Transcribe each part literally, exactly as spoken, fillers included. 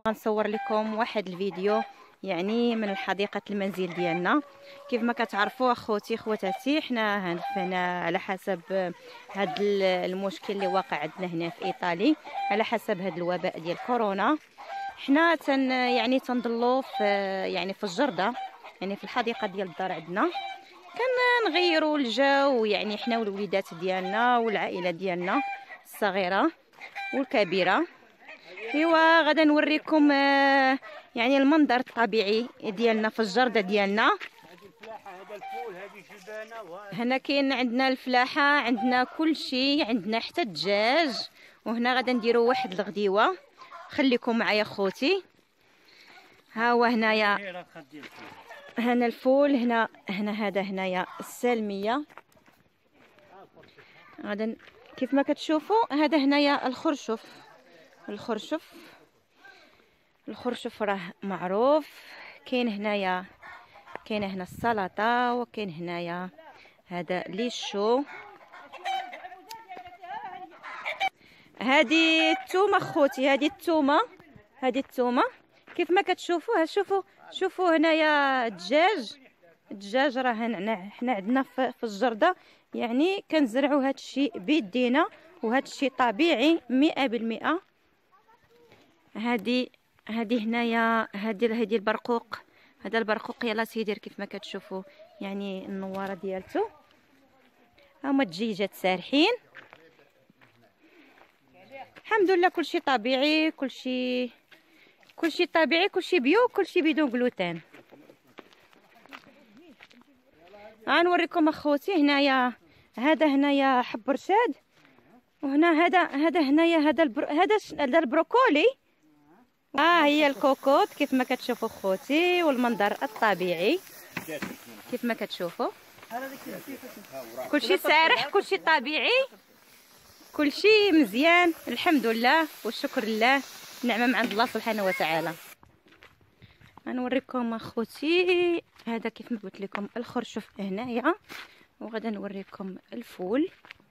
غنصور لكم واحد الفيديو يعني من حديقه المنزل ديالنا. كيف ما كتعرفوا اخوتي خواتاتي، حنا هنا على حسب هذا المشكل اللي واقع عندنا هنا في ايطالي، على حسب هذا الوباء ديال كورونا، حنا تن يعني تنضلوا في يعني في الجرده، يعني في الحديقه ديال الدار عندنا، كنغيروا الجو، يعني حنا والوليدات ديالنا والعائله ديالنا الصغيره والكبيره. ايوا غادا نوريكم آه يعني المنظر الطبيعي ديالنا في الجرده ديالنا. هنا كاين عندنا الفلاحه، عندنا كل شيء، عندنا حتى الدجاج. وهنا غادا نديروا واحد الغديوه، خليكم معايا خوتي. ها هو هنايا هنا الفول، هنا هنا هذا هنايا السالميه. غادا كيف ما كتشوفوا هذا هنايا الخرشف. الخرشف الخرشف راه معروف. كاين هنايا كاين هنا السلطه، وكاين هنايا هذا ليشو. هذه الثومه خوتي، هذه الثومه هذه الثومه كيف ما كتشوفوا. شوفوا شوفوا هنايا الدجاج. الدجاج راه حنا عندنا في الجرده، يعني كنزرعوا هذا الشيء بيدينا، وهذا الشيء طبيعي مئة بالمئة. هذه هذه هنايا هذه هذه البرقوق. هذا البرقوق يلا سيدير كيف ما كتشوفوا، يعني النواره ديالته. هما الدجيجات سارحين، الحمد لله كلشي طبيعي، كلشي كلشي طبيعي، كلشي بيو، كلشي بدون جلوتين. غنوريكم اخوتي هنايا، هذا هنايا حب رشاد، وهنا هذا هذا هنايا هذا البر... هذا هذا البروكولي. ها آه هي الكوكوط كيف ما كتشوفوا خوتي، والمنظر الطبيعي كيف ما كتشوفوا. كلشي سارح، كلشي طبيعي، كلشي مزيان، الحمد لله والشكر لله، نعمه من عند الله سبحانه وتعالى. غنوريكم اخوتي هذا كيف ما قلت لكم الخرشف هنايا، وغدا نوريكم الفول.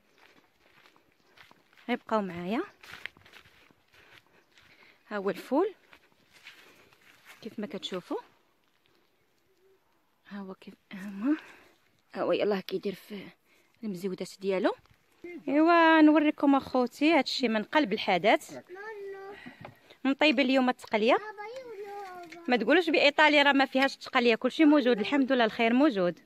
غيبقاو معايا. ها هو الفول كيف ما كتشوفوا. ها هو كيف هما ها هو يلاه كيدير في المزيودات ديالو. ايوا نوريكم اخوتي هادشي من قلب الحدث. مطيبه اليوم التقليه، ما تقولوش بايطاليا راه ما فيهاش التقليه، كلشي موجود الحمد لله، الخير موجود.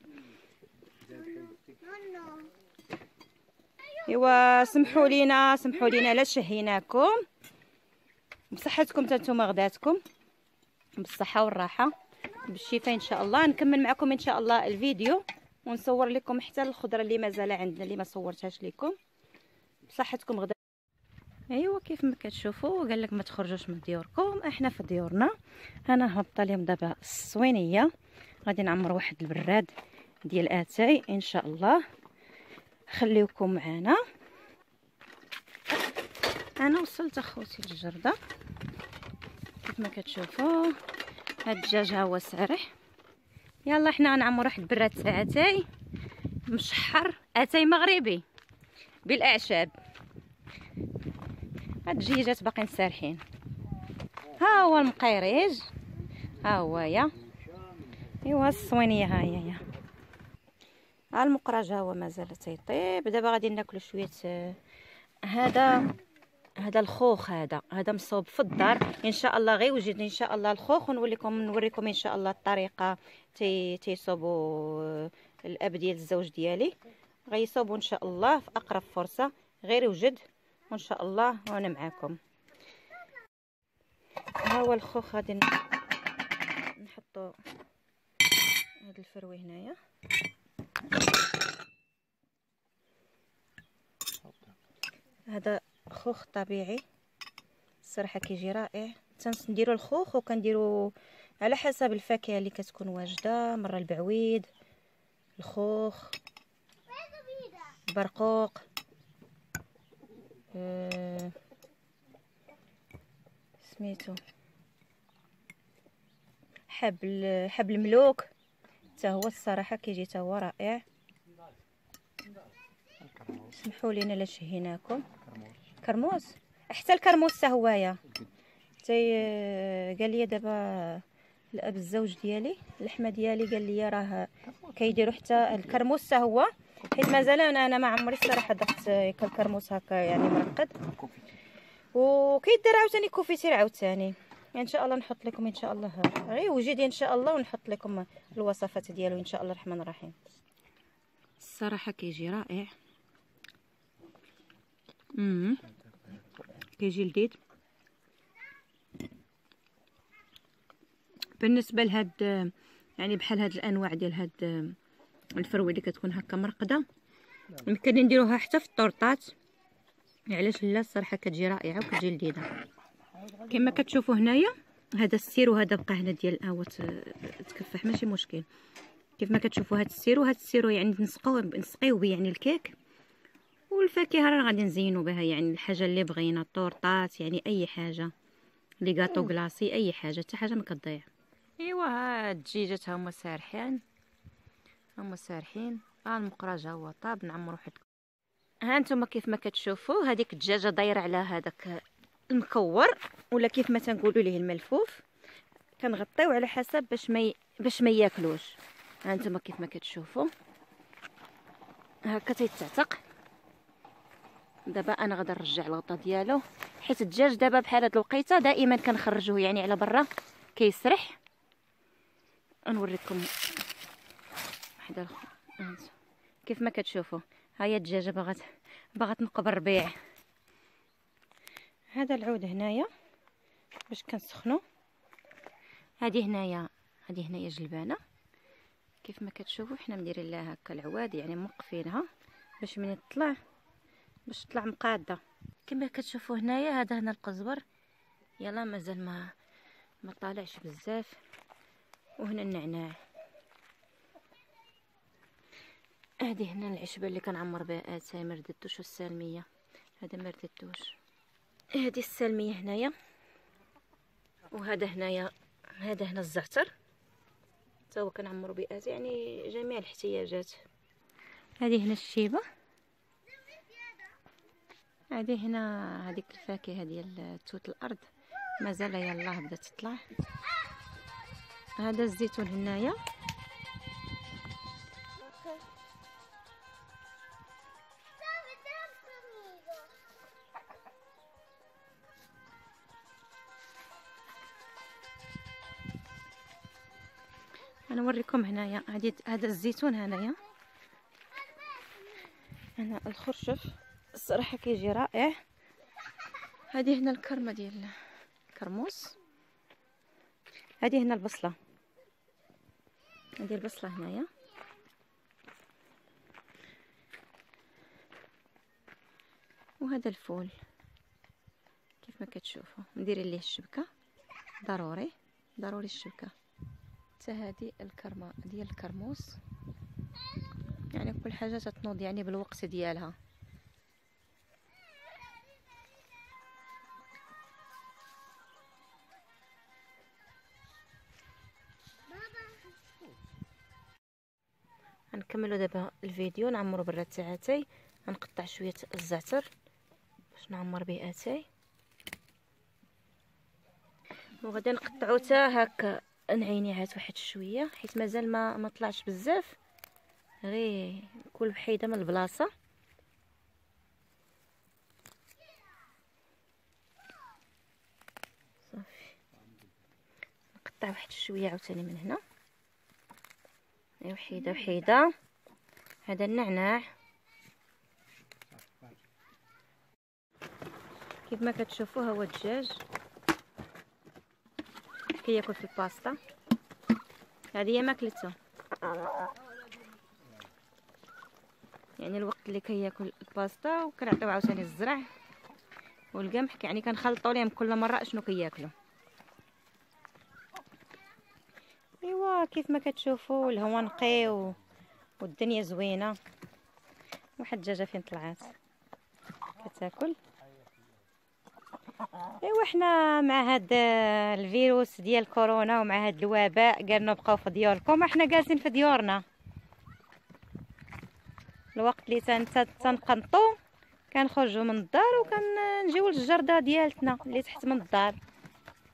ايوا سمحوا لينا سمحوا لينا لا شهيناكم، بصحتكم حتى نتوما غداتكم بالصحه والراحه بالشفاء ان شاء الله. نكمل معكم ان شاء الله الفيديو، ونصور لكم حتى الخضره اللي مازال عندنا اللي ما صورتهاش لكم بصحتكم غدا. ايوا كيف ما كتشوفوا قال لك ما تخرجوش من ديوركم، احنا في ديورنا. انا هبطه لهم دابا الصوينيه، غادي نعمر واحد البراد ديال اتاي ان شاء الله. خليوكم معنا. انا وصلت اخوتي للجرده كيف ما كتشوفوا. هاد الدجاج ها هو سارح. يلا حنا غنعمر واحد البراد تاع اتاي مشحر، اتاي مغربي بالاعشاب. هاد الدجيجات باقيين سارحين. ها هو المقيريج، ها هو يا ايوا الصوينيه، ها هي يا ها المقراج، ها هو مازال تيطيب. دابا غادي ناكلو شويه. هذا هذا الخوخ، هذا هذا مصوب في الدار ان شاء الله، غير وجد ان شاء الله الخوخ، ونوريكم نوريكم ان شاء الله الطريقه تي تيصوبوا الاب ديال الزوج ديالي، غيصوبوا ان شاء الله في اقرب فرصه، غير وجد وان شاء الله وانا معاكم. ها هو الخوخ، غادي نحطوا هذا الفروي هنايا. هذا خوخ طبيعي الصراحه كيجي رائع. تنديروا الخوخ وكنديروا على حسب الفاكهه اللي كتكون واجده، مره البعويد، الخوخ، البرقوق، أه سميتو حبل حبل الملوك، حتى هو الصراحه كيجي حتى هو رائع. سمحوا لينا لا شهيناكم. كرموس، حتى الكرموس حتى هوايا حتى قال لي دابا الاب الزوج ديالي اللحمه ديالي قال لي راه كيديروا حتى الكرموس حتى هو، حيت مازال انا انا ما عمري الصراحه درت الكرموس هكا يعني مرقد، وكيدير عاوتاني كوفيتير عاوتاني. يعني ان شاء الله نحط لكم ان شاء الله غير وجدي ان شاء الله، ونحط لكم الوصفات ديالو ان شاء الله الرحمن الرحيم. الصراحه كيجي رائع. امم كيجي لذيذ. بالنسبه لهاد يعني بحال هاد الانواع ديال هاد الفروه اللي كتكون هكا مرقده، يمكن نديروها حتى في الطورطات، علاش لا؟ الصراحه كتجي رائعه وكتجي لذيذه. كما كتشوفوا هنايا هذا السير وهذا بقى هنا ديال القهوه تكفح ماشي مشكل. كيف ما كتشوفوا هذا السير وهذا السير يعني نسقيو نسقيو به يعني الكيك، والفاكهه راه غادي نزينوا بها يعني الحاجه اللي بغينا، الطورطات يعني اي حاجه، لي غاطو كلاصي اي حاجه، حتى حاجه ما كتضيع. ايوا ها الدجاجات هما سارحين هما سارحين ها المقراج ها هو طاب نعمرو واحد. ها انتم كيف ما كتشوفوا هذيك الدجاجه دايره على هذاك المكور ولا كيف ما تنقولوا ليه الملفوف، كنغطيو على حسب باش ما ي... باش ما ياكلوش. ها انتم كيف ما كتشوفوا هكا تيتعتق. دابا انا غادي نرجع الغطا ديالو، حيت الدجاج دابا بحال هاد الوقيته دائما كنخرجوه يعني على برا كيسرح. نوريكم وحده اخرى. كيف ما كتشوفوا ها هي الدجاجه باغا باغا تنقب الربيع. هذا العود هنايا باش كنسخنو، هذه هنايا هذه هنايا جلبانه كيف ما كتشوفوا حنا مديرين لها هكا العواد يعني موقفينها باش من تطلع باش تطلع مقاده. كما كتشوفوا هنايا هذا هنا القزبر يلا مازال ما ما طالعش بزاف، وهنا النعناع. هذه هنا العشبه اللي كنعمر بها اتاي مرددتوش، والسالميه هذا مرددتوش. هذه السالميه هنايا، وهذا هنايا هذا هنا الزعتر حتى هو كنعمرو بآت يعني جميع الاحتياجات. هذه هنا الشيبه، هذه هنا هذيك الفاكهه ديال توت الارض مازال يلاه بدات تطلع. هذا الزيتون هنايا، انا نوريكم هنايا هذه هذا الزيتون هنايا انا الخرشف الصراحه كيجي رائع. هذه هنا الكرمه ديال الكرموس، هذه هنا البصله، هذه البصله هنايا، وهذا الفول كيف ما كتشوفوا ندير ليه الشبكه، ضروري ضروري الشبكه. حتى هذه الكرمه ديال الكرموس يعني كل حاجه تتنوض يعني بالوقت ديالها. غنكملوا دابا الفيديو نعمروا برا تاعتي. غنقطع شويه الزعتر باش نعمر به اتاي، وغادي نقطعو حتى هكا نعينيها واحد شويه حيت مازال ما ما طلعش بزاف، غير كل وحيده من البلاصه. صافي نقطع واحد شويه عاوتاني من هنا، وحيده وحيده. هذا النعناع كيف ما كتشوفوا هو الدجاج كياكل في الباستا، هذه هي ماكلته يعني الوقت اللي كياكل الباستا، وكنعطيو عاوتاني الزرع والقمح يعني كنخلطوا ليهم كل مره اشنو كياكلوا. ايوا كيف ما كتشوفوا الهواء نقي و... والدنيا زوينه. واحد الدجاجه فين طلعت كتاكل. ايوا حنا مع هاد الفيروس ديال كورونا ومع هاد الوباء قالنا بقاو في ديوركم، احنا جالسين في ديورنا. الوقت اللي تنقنطو كنخرجوا من الدار وكنجيو للجرده ديالتنا اللي تحت من الدار.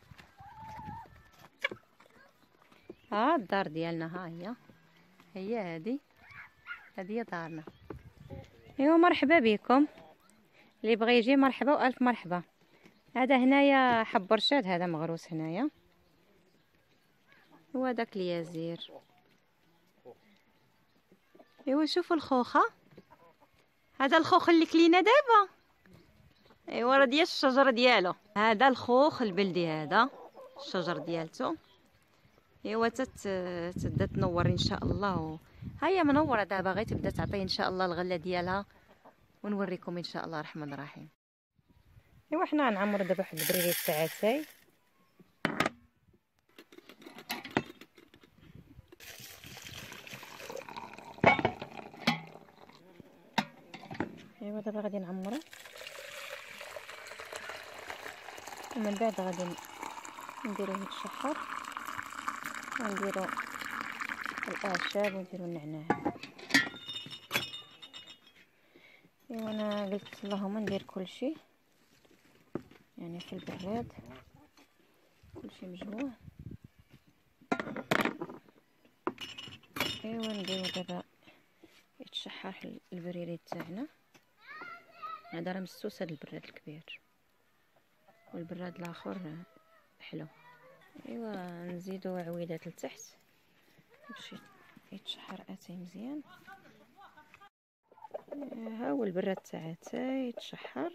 ها الدار ديالنا، ها هي هي هذه هذه هي دارنا. ايوا مرحبا بكم، اللي بغى يجي مرحبا والف مرحبا. هذا هنايا حب رشاد، هذا مغروس هنايا، وهذاك اليازير. ايوا شوفوا الخوخه، هذا الخوخ اللي كلينا دابا. ايوا راه ديال الشجر ديالو، هذا الخوخ البلدي، هذا الشجر ديالته. ايوا تت تبدا تنور ان شاء الله و... هيا منوره دابا، غير تبدا تعطي ان شاء الله الغله ديالها، ونوريكم ان شاء الله الرحمن الرحيم. ايوا حنا غنعمرو دابا واحد البريري تاع اتاي. ايوا دابا غادي نعمرو، ومن بعد غادي نديروه يتشحر، ونديرو الاعشاب ونديرو النعناع. ايوا انا قلت اللهم ندير كلشي يعني في البراد، كلشي مجموع. ايوا نديرو دابا يتشحر البريري تاعنا. هذا راه مسوس، هذا البراد الكبير، والبراد الاخر حلو. ايوا نزيدو عويدات لتحت باش يتشحر اتاي مزيان. ها هو البراد تاع اتاي يتشحر.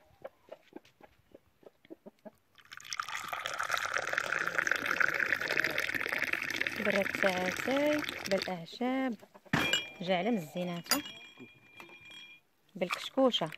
البراد تاع اتاي بالاعشاب، جعلة الزيناتة بالكشكوشه.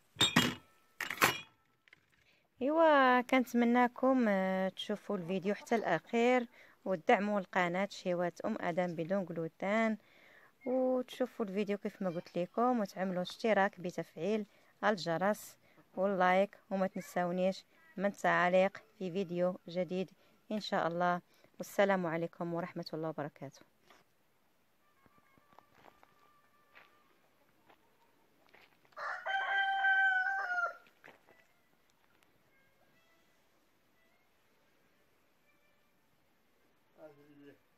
ايوا كنتمناكم تشوفوا الفيديو حتى الاخير، وتدعموا القناه شهوات ام ادم بدون جلوتين، وتشوفوا الفيديو كيف ما قلت لكم، وتعملوا اشتراك بتفعيل الجرس واللايك، وما تنساونيش من التعليق في فيديو جديد ان شاء الله. والسلام عليكم ورحمه الله وبركاته. هذه